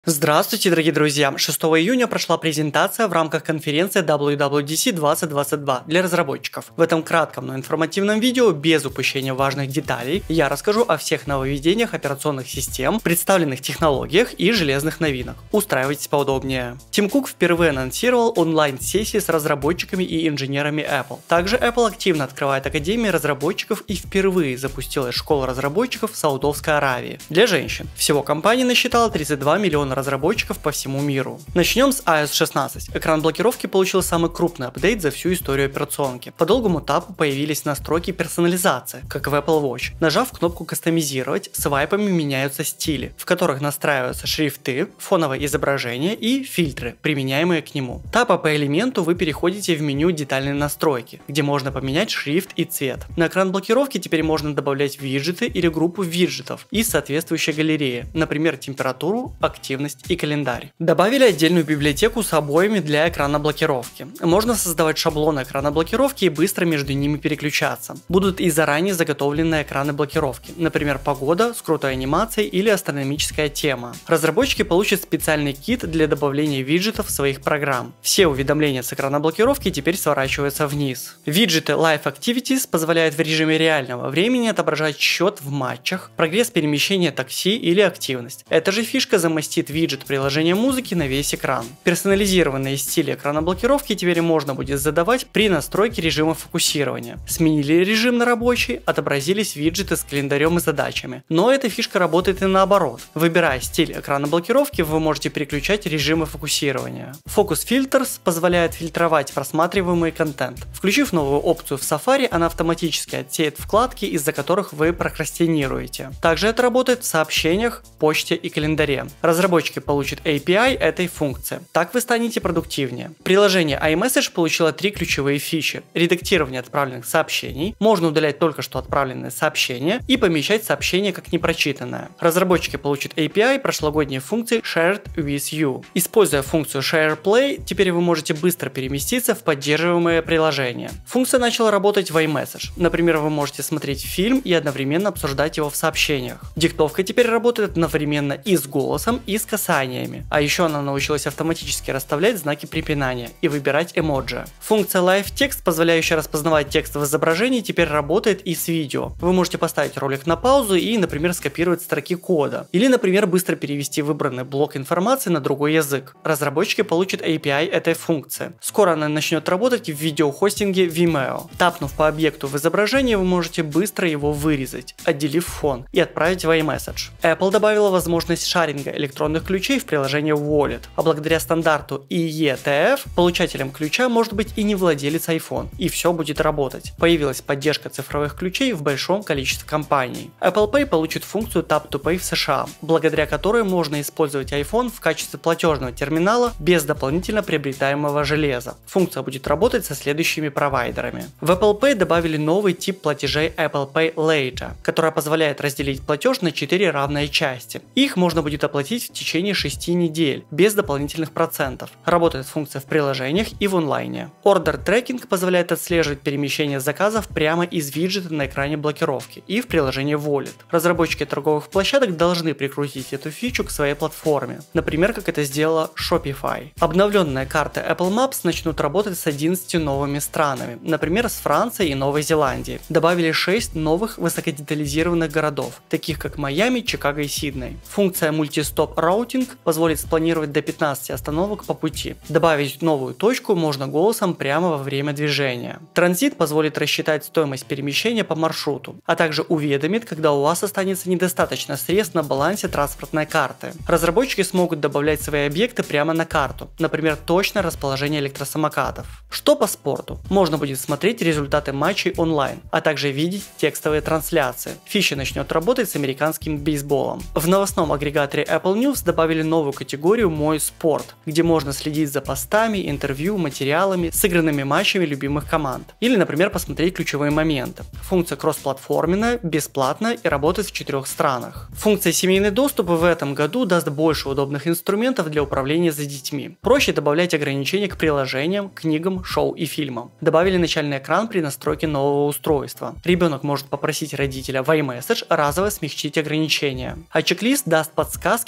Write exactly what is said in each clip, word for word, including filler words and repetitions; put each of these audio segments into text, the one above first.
Здравствуйте, дорогие друзья! шестого июня прошла презентация в рамках конференции дабл ю дабл ю ди си двадцать двадцать два для разработчиков. В этом кратком, но информативном видео, без упущения важных деталей, я расскажу о всех нововведениях операционных систем, представленных технологиях и железных новинок. Устраивайтесь поудобнее. Тим Кук впервые анонсировал онлайн-сессии с разработчиками и инженерами Apple. Также Apple активно открывает академии разработчиков и впервые запустила школу разработчиков в Саудовской Аравии для женщин. Всего компания насчитала тридцать два миллиона разработчиков по всему миру. Начнем с ай о эс шестнадцать. Экран блокировки получил самый крупный апдейт за всю историю операционки. По долгому тапу появились настройки персонализации, как в Apple Watch. Нажав кнопку «Кастомизировать», свайпами меняются стили, в которых настраиваются шрифты, фоновое изображение и фильтры, применяемые к нему. Тапа по элементу вы переходите в меню «Детальные настройки», где можно поменять шрифт и цвет. На экран блокировки теперь можно добавлять виджеты или группу виджетов из соответствующей галереи, например, температуру, активность и календарь. Добавили отдельную библиотеку с обоями для экрана блокировки. Можно создавать шаблоны экрана блокировки и быстро между ними переключаться. Будут и заранее заготовленные экраны блокировки, например, погода с крутой анимацией или астрономическая тема. Разработчики получат специальный кит для добавления виджетов в своих программ. Все уведомления с экрана блокировки теперь сворачиваются вниз. Виджеты Live Activities позволяют в режиме реального времени отображать счет в матчах, прогресс перемещения такси или активность. Эта же фишка замостит виджет приложения музыки на весь экран. Персонализированные стили экрана блокировки теперь можно будет задавать при настройке режима фокусирования. Сменили режим на рабочий, отобразились виджеты с календарем и задачами. Но эта фишка работает и наоборот. Выбирая стиль экрана блокировки, вы можете переключать режимы фокусирования. Focus Filters позволяет фильтровать просматриваемый контент. Включив новую опцию в Safari, она автоматически отсеет вкладки, из-за которых вы прокрастинируете. Также это работает в сообщениях, почте и календаре. Разработчики получат эй пи ай этой функции. Так вы станете продуктивнее. Приложение iMessage получило три ключевые фичи. Редактирование отправленных сообщений, можно удалять только что отправленные сообщения и помещать сообщение как непрочитанное. Разработчики получат эй пи ай прошлогодней функции Shared with You. Используя функцию Share Play, теперь вы можете быстро переместиться в поддерживаемые приложения. Функция начала работать в iMessage. Например, вы можете смотреть фильм и одновременно обсуждать его в сообщениях. Диктовка теперь работает одновременно и с голосом, и с касаниями. А еще она научилась автоматически расставлять знаки препинания и выбирать эмоджи. Функция Live Text, позволяющая распознавать текст в изображении, теперь работает и с видео. Вы можете поставить ролик на паузу и, например, скопировать строки кода. Или, например, быстро перевести выбранный блок информации на другой язык. Разработчики получат эй пи ай этой функции. Скоро она начнет работать в видеохостинге Vimeo. Тапнув по объекту в изображении, вы можете быстро его вырезать, отделив фон, и отправить в iMessage. Apple добавила возможность шаринга электронных ключей в приложение Wallet, а благодаря стандарту и и ти эф получателем ключа может быть и не владелец iPhone, и все будет работать. Появилась поддержка цифровых ключей в большом количестве компаний. Apple Pay получит функцию Tap to Pay в США, благодаря которой можно использовать iPhone в качестве платежного терминала без дополнительно приобретаемого железа. Функция будет работать со следующими провайдерами. В Apple Pay добавили новый тип платежей Apple Pay Later, которая позволяет разделить платеж на четыре равные части. Их можно будет оплатить в течение шести недель, без дополнительных процентов. Работает функция в приложениях и в онлайне. Order Tracking позволяет отслеживать перемещение заказов прямо из виджета на экране блокировки и в приложении Wallet. Разработчики торговых площадок должны прикрутить эту фичу к своей платформе, например, как это сделала Shopify. Обновленные карты Apple Maps начнут работать с одиннадцатью новыми странами, например, с Францией и Новой Зеландией. Добавили шесть новых высокодетализированных городов, таких как Майами, Чикаго и Сидней. Функция Multi-Stop Routing позволит спланировать до пятнадцати остановок по пути. Добавить новую точку можно голосом прямо во время движения. Транзит позволит рассчитать стоимость перемещения по маршруту, а также уведомит, когда у вас останется недостаточно средств на балансе транспортной карты. Разработчики смогут добавлять свои объекты прямо на карту, например, точное расположение электросамокатов. Что по спорту? Можно будет смотреть результаты матчей онлайн, а также видеть текстовые трансляции. Фича начнет работать с американским бейсболом. В новостном агрегаторе Apple News добавили новую категорию «Мой спорт», где можно следить за постами, интервью, материалами, сыгранными матчами любимых команд. Или, например, посмотреть ключевые моменты. Функция кроссплатформенная, бесплатная и работает в четырех странах. Функция семейный доступ в этом году даст больше удобных инструментов для управления за детьми. Проще добавлять ограничения к приложениям, книгам, шоу и фильмам. Добавили начальный экран при настройке нового устройства. Ребенок может попросить родителя в iMessage разово смягчить ограничения. А чек-лист даст подсказки по настройке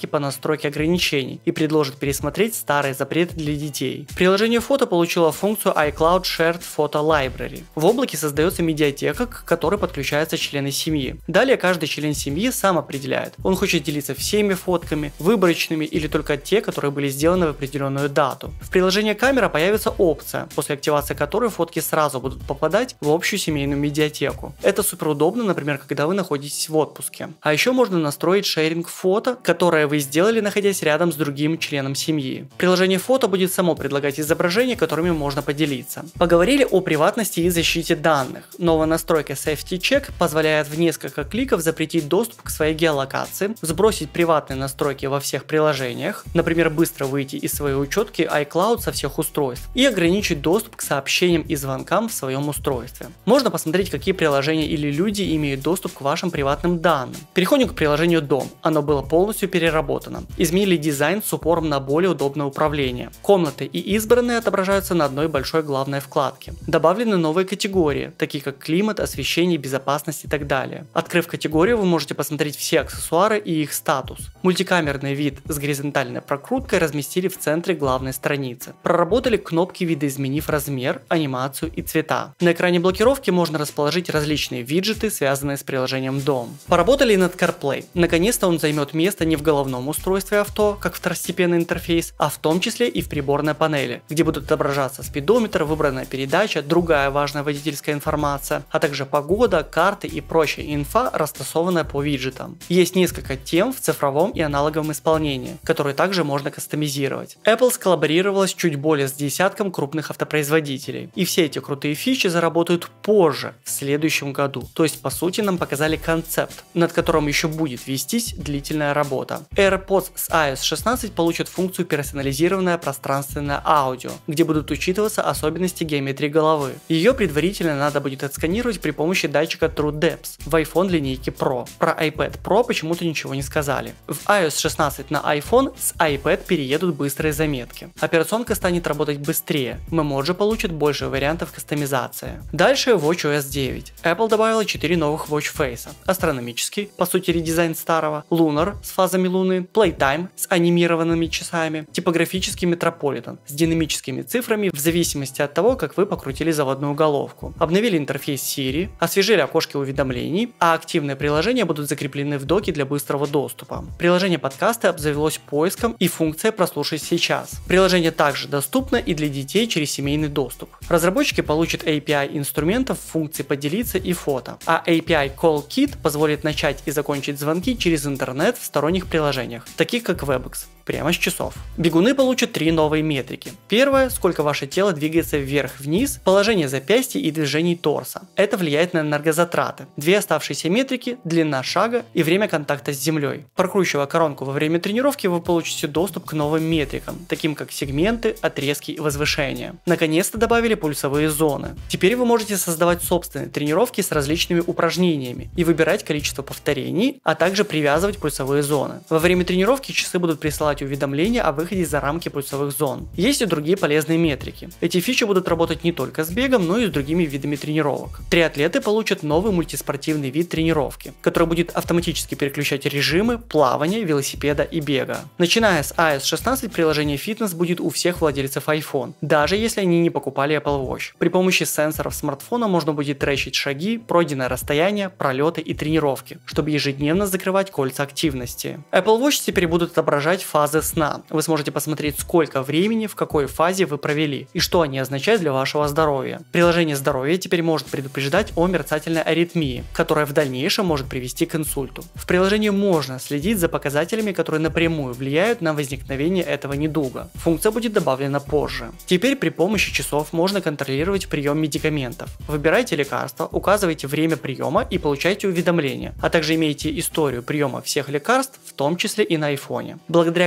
настройки ограничений и предложит пересмотреть старые запреты для детей. Приложение фото получило функцию iCloud Shared Photo Library. В облаке создается медиатека, к которой подключаются члены семьи. Далее каждый член семьи сам определяет, он хочет делиться всеми фотками, выборочными или только те, которые были сделаны в определенную дату. В приложении камера появится опция, после активации которой фотки сразу будут попадать в общую семейную медиатеку. Это супер удобно, например, когда вы находитесь в отпуске. А еще можно настроить шеринг фото, которое вы сделали, находясь рядом с другим членом семьи. Приложение фото будет само предлагать изображения, которыми можно поделиться. Поговорили о приватности и защите данных. Новая настройка Safety Check позволяет в несколько кликов запретить доступ к своей геолокации, сбросить приватные настройки во всех приложениях, например, быстро выйти из своей учетки iCloud со всех устройств и ограничить доступ к сообщениям и звонкам в своем устройстве. Можно посмотреть, какие приложения или люди имеют доступ к вашим приватным данным. Переходим к приложению Дом. Оно было полностью переработано. Изменили дизайн с упором на более удобное управление. Комнаты и избранные отображаются на одной большой главной вкладке. Добавлены новые категории, такие как климат, освещение, безопасность и так далее. Открыв категорию, вы можете посмотреть все аксессуары и их статус. Мультикамерный вид с горизонтальной прокруткой разместили в центре главной страницы. Проработали кнопки, видоизменив размер, анимацию и цвета. На экране блокировки можно расположить различные виджеты, связанные с приложением Дом. Поработали и над CarPlay. Наконец-то он займет место не в головном устройстве авто, как второстепенный интерфейс, а в том числе и в приборной панели, где будут отображаться спидометр, выбранная передача, другая важная водительская информация, а также погода, карты и прочая инфа, растасованная по виджетам. Есть несколько тем в цифровом и аналоговом исполнении, которые также можно кастомизировать. Apple сколлаборировалась чуть более с десятком крупных автопроизводителей, и все эти крутые фичи заработают позже, в следующем году. То есть, по сути, нам показали концепт, над которым еще будет вестись длительная работа. AirPods с ай о эс шестнадцать получат функцию персонализированное пространственное аудио, где будут учитываться особенности геометрии головы. Ее предварительно надо будет отсканировать при помощи датчика TrueDepth в iPhone линейке Pro. Про iPad Pro почему-то ничего не сказали. В ай о эс шестнадцать на iPhone с iPad переедут быстрые заметки. Операционка станет работать быстрее, Memoji получит больше вариантов кастомизации. Дальше watchOS девять. Apple добавила четыре новых Watch Face. Астрономический, по сути редизайн старого, Lunar с фазами Луны, Playtime с анимированными часами, типографический Metropolitan с динамическими цифрами в зависимости от того, как вы покрутили заводную головку. Обновили интерфейс Siri, освежили окошки уведомлений, а активные приложения будут закреплены в доке для быстрого доступа. Приложение подкасты обзавелось поиском и функцией «Прослушать сейчас». Приложение также доступно и для детей через семейный доступ. Разработчики получат эй пи ай инструментов функций «Поделиться» и «Фото», а эй пи ай Call Kit позволит начать и закончить звонки через интернет в сторонних приложениях, таких как WebEx, прямо с часов. Бегуны получат три новые метрики. Первое, сколько ваше тело двигается вверх-вниз, положение запястья и движений торса. Это влияет на энергозатраты. Две оставшиеся метрики, длина шага и время контакта с землей. Прокручивая коронку во время тренировки, вы получите доступ к новым метрикам, таким как сегменты, отрезки и возвышения. Наконец-то добавили пульсовые зоны. Теперь вы можете создавать собственные тренировки с различными упражнениями и выбирать количество повторений, а также привязывать пульсовые зоны. Во время тренировки часы будут присылать уведомления о выходе за рамки пульсовых зон. Есть и другие полезные метрики. Эти фичи будут работать не только с бегом, но и с другими видами тренировок. Триатлеты получат новый мультиспортивный вид тренировки, который будет автоматически переключать режимы плавания, велосипеда и бега. Начиная с ай о эс шестнадцать приложение фитнес будет у всех владельцев iPhone, даже если они не покупали Apple Watch. При помощи сенсоров смартфона можно будет трекать шаги, пройденное расстояние, пролеты и тренировки, чтобы ежедневно закрывать кольца активности. Apple Watch теперь будут отображать фазы сна. Вы сможете посмотреть, сколько времени в какой фазе вы провели и что они означают для вашего здоровья. Приложение здоровья теперь может предупреждать о мерцательной аритмии, которая в дальнейшем может привести к инсульту. В приложении можно следить за показателями, которые напрямую влияют на возникновение этого недуга. Функция будет добавлена позже. Теперь при помощи часов можно контролировать прием медикаментов. Выбирайте лекарства, указывайте время приема и получайте уведомления, а также имейте историю приема всех лекарств, в том числе и на iPhone. Благодаря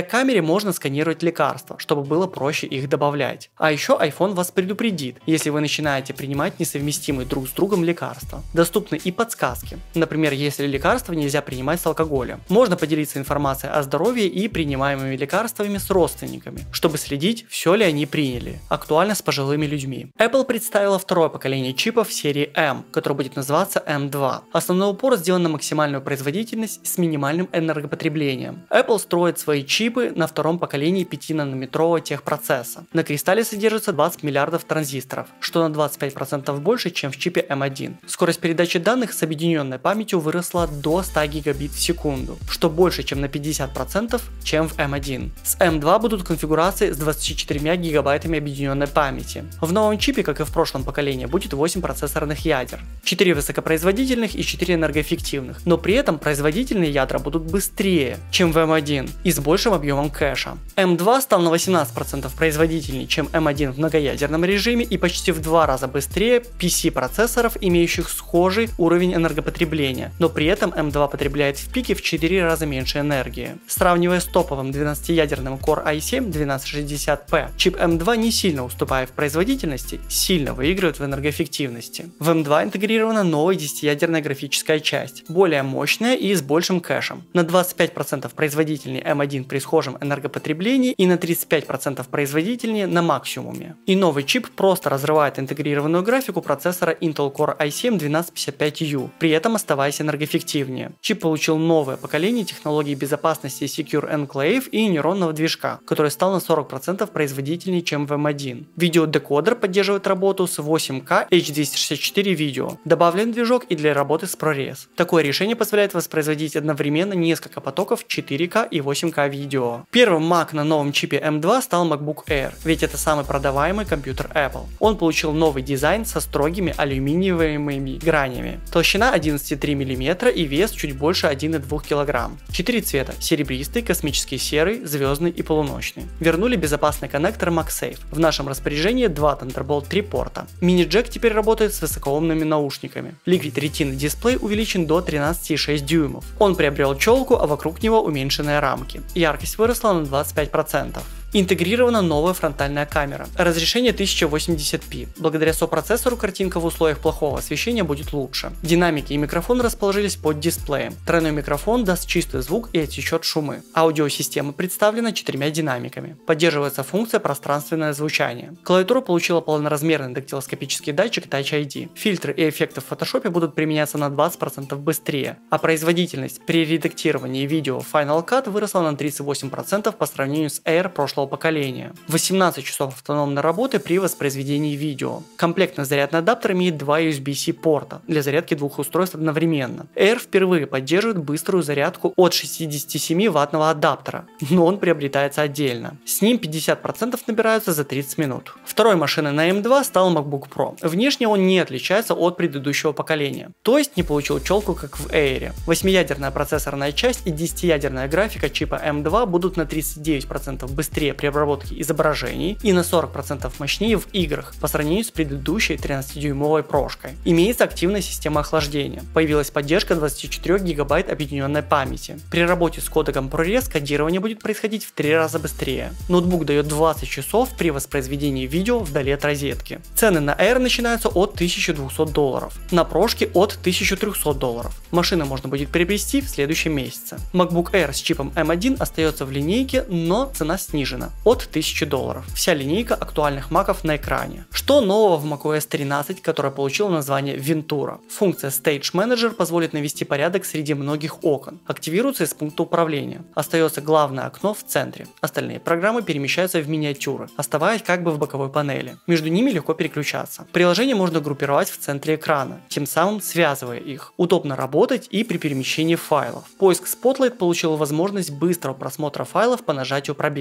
камере можно сканировать лекарства, чтобы было проще их добавлять. А еще iPhone вас предупредит, если вы начинаете принимать несовместимые друг с другом лекарства. Доступны и подсказки. Например, если лекарства нельзя принимать с алкоголем. Можно поделиться информацией о здоровье и принимаемыми лекарствами с родственниками, чтобы следить, все ли они приняли. Актуально с пожилыми людьми. Apple представила второе поколение чипов серии M, которое будет называться эм два. Основной упор сделан на максимальную производительность с минимальным энергопотреблением. Apple строит свои чипы на втором поколении пятинанометрового техпроцесса. На кристалле содержится двадцать миллиардов транзисторов, что на двадцать пять процентов больше, чем в чипе эм один. Скорость передачи данных с объединенной памятью выросла до ста гигабит в секунду, что больше, чем на пятьдесят процентов, чем в эм один. С эм два будут конфигурации с двадцатью четырьмя гигабайтами объединенной памяти. В новом чипе, как и в прошлом поколении, будет восемь процессорных ядер, четыре высокопроизводительных и четыре энергоэффективных, но при этом производительные ядра будут быстрее, чем в эм один и с большим объемом кэша. эм два стал на восемнадцать процентов производительнее, чем эм один в многоядерном режиме и почти в два раза быстрее пи си-процессоров, имеющих схожий уровень энергопотребления, но при этом эм два потребляет в пике в четыре раза меньше энергии. Сравнивая с топовым двенадцатиядерным Core ай семь двенадцать шестьдесят пи, чип эм два не сильно уступая в производительности, сильно выигрывает в энергоэффективности. В эм два интегрирована новая десятиядерная графическая часть, более мощная и с большим кэшем. На двадцать пять процентов производительнее эм один при схожем энергопотреблении и на тридцать пять процентов производительнее на максимуме. И новый чип просто разрывает интегрированную графику процессора Intel Core ай семь двенадцать пятьдесят пять ю, при этом оставаясь энергоэффективнее. Чип получил новое поколение технологий безопасности Secure Enclave и нейронного движка, который стал на сорок процентов производительнее, чем в эм один. Видеодекодер поддерживает работу с восемь ка эйч двести шестьдесят четыре видео. Добавлен движок и для работы с ProRes. Такое решение позволяет воспроизводить одновременно несколько потоков четыре ка и восемь ка видео. Первым Mac на новом чипе эм два стал MacBook Air, ведь это самый продаваемый компьютер Apple. Он получил новый дизайн со строгими алюминиевыми гранями. Толщина одиннадцать целых три десятых миллиметра и вес чуть больше одного целых двух десятых килограмма. Четыре цвета: серебристый, космический серый, звездный и полуночный. Вернули безопасный коннектор MagSafe. В нашем распоряжении два Thunderbolt три порта. Мини-джек теперь работает с высокоумными наушниками. Liquid Retina дисплей увеличен до тринадцати целых шесть десятых дюймов. Он приобрел челку, а вокруг него уменьшенные рамки. Яркость выросла на двадцать пять процентов. Интегрирована новая фронтальная камера. Разрешение тысяча восемьдесят пи. Благодаря сопроцессору картинка в условиях плохого освещения будет лучше. Динамики и микрофон расположились под дисплеем. Тройной микрофон даст чистый звук и отсечет шумы. Аудиосистема представлена четырьмя динамиками. Поддерживается функция пространственное звучание. Клавиатура получила полноразмерный дактилоскопический датчик Touch ай ди. Фильтры и эффекты в фотошопе будут применяться на двадцать процентов быстрее, а производительность при редактировании видео в Final Cut выросла на тридцать восемь процентов по сравнению с Air прошлого поколения. восемнадцать часов автономной работы при воспроизведении видео. Комплектный зарядный адаптер имеет два ю эс би-C порта для зарядки двух устройств одновременно. Air впервые поддерживает быструю зарядку от шестидесяти семи ваттного адаптера, но он приобретается отдельно. С ним пятьдесят процентов набираются за тридцать минут. Второй машиной на эм два стал MacBook Pro. Внешне он не отличается от предыдущего поколения, то есть не получил челку как в Air. восьмиядерная процессорная часть и десятиядерная графика чипа эм два будут на тридцать девять процентов быстрее при обработке изображений и на сорок процентов мощнее в играх по сравнению с предыдущей тринадцатидюймовой прошкой. Имеется активная система охлаждения. Появилась поддержка двадцати четырёх гигабайт объединенной памяти. При работе с кодеком ProRes кодирование будет происходить в три раза быстрее. Ноутбук дает двадцать часов при воспроизведении видео вдали от розетки. Цены на Air начинаются от тысячи двухсот долларов, на прошке от тысячи трехсот долларов. Машину можно будет приобрести в следующем месяце. MacBook Air с чипом эм один остается в линейке, но цена снижена от тысячи долларов. Вся линейка актуальных маков на экране. Что нового в macOS тринадцать, которая получила название Ventura? Функция Stage Manager позволит навести порядок среди многих окон. Активируется из пункта управления. Остается главное окно в центре. Остальные программы перемещаются в миниатюры, оставаясь как бы в боковой панели. Между ними легко переключаться. Приложение можно группировать в центре экрана, тем самым связывая их. Удобно работать и при перемещении файлов. Поиск Spotlight получил возможность быстрого просмотра файлов по нажатию пробела.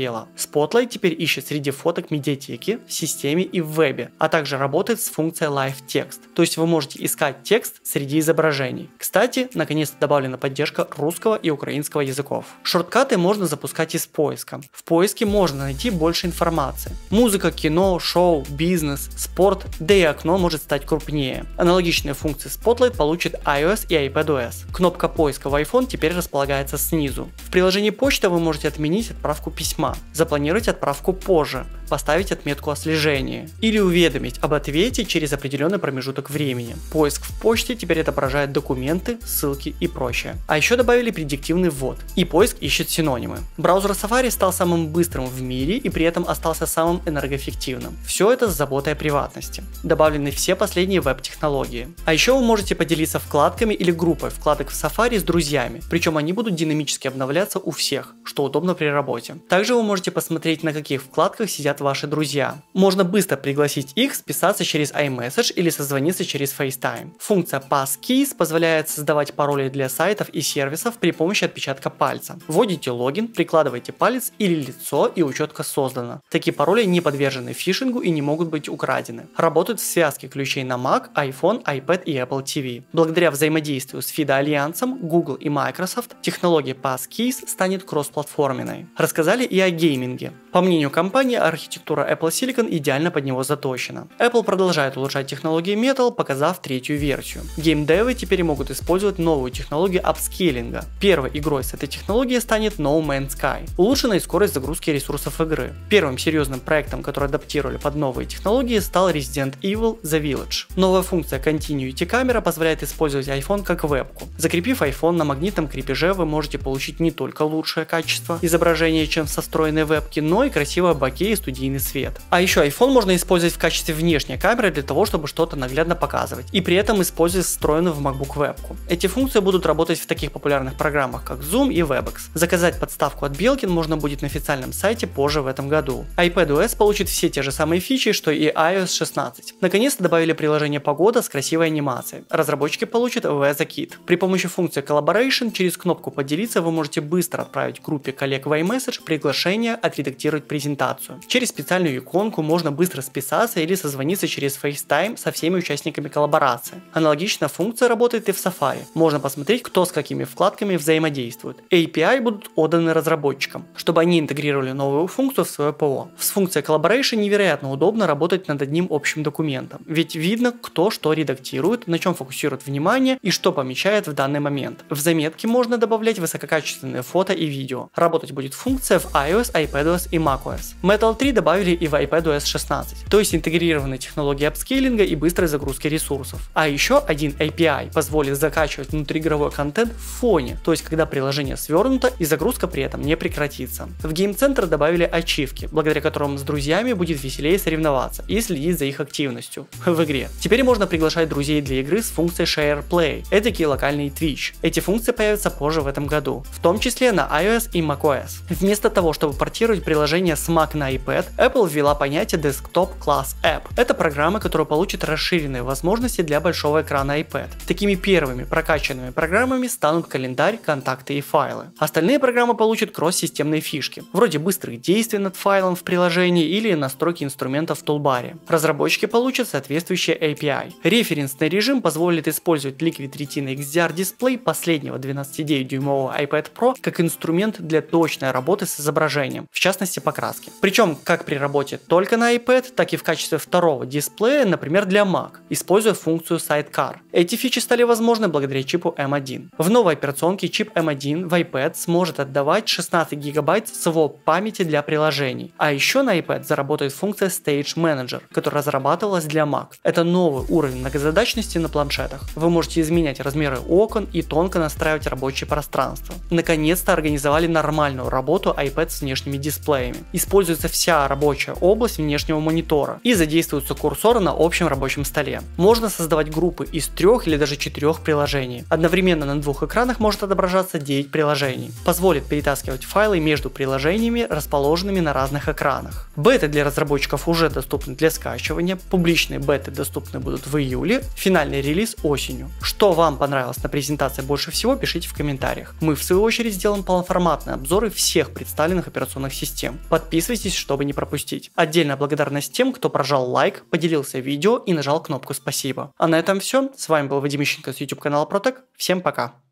Spotlight теперь ищет среди фоток медиатеки, в системе и в вебе, а также работает с функцией Live Text, то есть вы можете искать текст среди изображений. Кстати, наконец-то добавлена поддержка русского и украинского языков. Шорткаты можно запускать из поиска. В поиске можно найти больше информации. Музыка, кино, шоу, бизнес, спорт, да и окно может стать крупнее. Аналогичные функции Spotlight получит iOS и iPadOS. Кнопка поиска в iPhone теперь располагается снизу. В приложении почта вы можете отменить отправку письма, запланировать отправку позже, поставить отметку о слежении или уведомить об ответе через определенный промежуток времени. Поиск в почте теперь отображает документы, ссылки и прочее. А еще добавили предиктивный ввод, и поиск ищет синонимы. Браузер Safari стал самым быстрым в мире и при этом остался самым энергоэффективным. Все это с заботой о приватности. Добавлены все последние веб-технологии. А еще вы можете поделиться вкладками или группой вкладок в Safari с друзьями, причем они будут динамически обновляться у всех, что удобно при работе. Также вы можете посмотреть, на каких вкладках сидят ваши друзья. Можно быстро пригласить их списаться через iMessage или созвониться через FaceTime. Функция Passkeys позволяет создавать пароли для сайтов и сервисов при помощи отпечатка пальца. Вводите логин, прикладываете палец или лицо, и учетка создана. Такие пароли не подвержены фишингу и не могут быть украдены. Работают в связке ключей на Mac, iPhone, iPad и Apple ти ви. Благодаря взаимодействию с FIDO Альянсом, Google и Microsoft, технология Passkeys станет кроссплатформенной. Рассказали и о гейминге. По мнению компании, архитектура Apple Silicon идеально под него заточена. Apple продолжает улучшать технологии Metal, показав третью версию. Геймдевы теперь могут использовать новую технологию апскейлинга. Первой игрой с этой технологией станет No Man's Sky. Улучшенная скорость загрузки ресурсов игры. Первым серьезным проектом, который адаптировали под новые технологии, стал Resident Evil The Village. Новая функция Continuity Camera позволяет использовать iPhone как вебку. Закрепив iPhone на магнитном крепеже, вы можете получить не только лучшее качество изображения, чем со встроенной вебки, но и красивое боке и студийный свет. А еще iPhone можно использовать в качестве внешней камеры для того, чтобы что-то наглядно показывать, и при этом использовать встроенную в MacBook вебку. Эти функции будут работать в таких популярных программах, как Zoom и WebEx. Заказать подставку от Belkin можно будет на официальном сайте позже в этом году. iPadOS получит все те же самые фичи, что и iOS шестнадцать. Наконец-то добавили приложение Погода с красивой анимацией. Разработчики получат Weather Kit. При помощи функции Collaboration через кнопку «Поделиться» вы можете быстро отправить группе коллег в iMessage приглашение отредактировать презентацию. Через специальную иконку можно быстро списаться или созвониться через FaceTime со всеми участниками коллаборации. Аналогичная функция работает и в Safari. Можно посмотреть, кто с какими вкладками взаимодействует. эй пи ай будут отданы разработчикам, чтобы они интегрировали новую функцию в свое ПО. С функцией Collaboration невероятно удобно работать над одним общим документом, ведь видно, кто что редактирует, на чем фокусирует внимание и что помечает в данный момент. В заметки можно добавлять высококачественные фото и видео. Работать будет функция в iOS, iPadOS и macOS. Metal три добавили и в iPadOS шестнадцать, то есть интегрированные технологии апскейлинга и быстрой загрузки ресурсов. А еще один эй пи ай позволит закачивать внутриигровой контент в фоне, то есть когда приложение свернуто и загрузка при этом не прекратится. В Game Center добавили ачивки, благодаря которым с друзьями будет веселее соревноваться и следить за их активностью в игре. Теперь можно приглашать друзей для игры с функцией Share Play, эдакий локальный Twitch. Эти функции появятся позже в этом году, в том числе на iOS и macOS. Вместо того, чтобы портировать приложение с Mac на iPad, Apple ввела понятие Desktop Class App. Это программа, которая получит расширенные возможности для большого экрана iPad. Такими первыми прокачанными программами станут календарь, контакты и файлы. Остальные программы получат кросс-системные фишки, вроде быстрых действий над файлом в приложении или настройки инструментов в тулбаре. Разработчики получат соответствующие эй пи ай. Референсный режим позволит использовать Liquid Retina икс ди ар дисплей последнего двенадцатидевятидюймового iPad Pro как инструмент для точной работы с изображением, в частности покраски. Причем как при работе только на iPad, так и в качестве второго дисплея, например для Mac, используя функцию Sidecar. Эти фичи стали возможны благодаря чипу эм один. В новой операционке чип эм один в iPad сможет отдавать шестнадцать гигабайт своп памяти для приложений. А еще на iPad заработает функция Stage Manager, которая разрабатывалась для Mac. Это новый уровень многозадачности на планшетах. Вы можете изменять размеры окон и тонко настраивать рабочее пространство. Наконец-то организовали нормальную работу iPad с внешними дисплеями. Используется вся рабочая область внешнего монитора и задействуются курсоры на общем рабочем столе. Можно создавать группы из трех или даже четырех приложений. Одновременно на двух экранах может отображаться девять приложений. Позволит перетаскивать файлы между приложениями, расположенными на разных экранах. Беты для разработчиков уже доступны для скачивания, публичные беты доступны будут в июле, финальный релиз осенью. Что вам понравилось на презентации больше всего, пишите в комментариях. Мы в свою очередь сделаем полноформатные обзоры всех представленных операционных систем. видео. Подписывайтесь, чтобы не пропустить. Отдельная благодарность тем, кто прожал лайк, поделился видео и нажал кнопку «Спасибо». А на этом все. С вами был Вадим Ищенко с YouTube канала Протек. Всем пока.